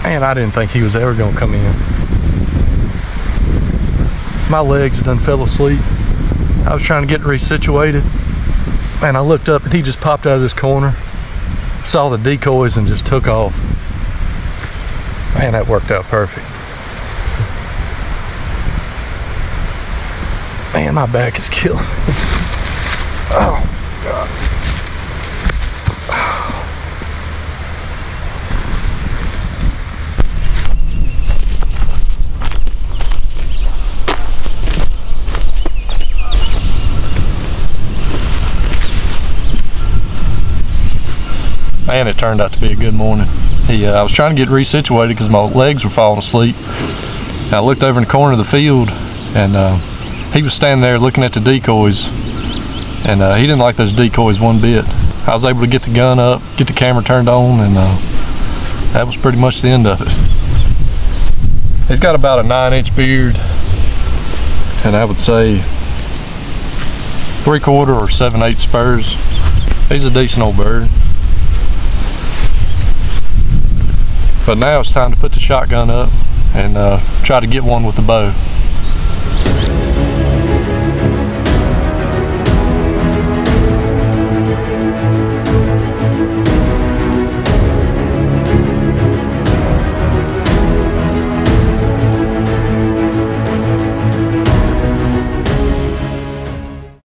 Man, I didn't think he was ever gonna come in. My legs done fell asleep. I was trying to get resituated, and I looked up and he just popped out of this corner, saw the decoys and just took off. Man, that worked out perfect. Man, my back is killing me. Oh, God. Man, it turned out to be a good morning. I was trying to get resituated because my legs were falling asleep. And I looked over in the corner of the field, and he was standing there looking at the decoys, and he didn't like those decoys one bit. I was able to get the gun up, get the camera turned on, and that was pretty much the end of it. He's got about a 9-inch beard, and I would say 3/4 or 7/8 spurs. He's a decent old bird. But now it's time to put the shotgun up and try to get one with the bow.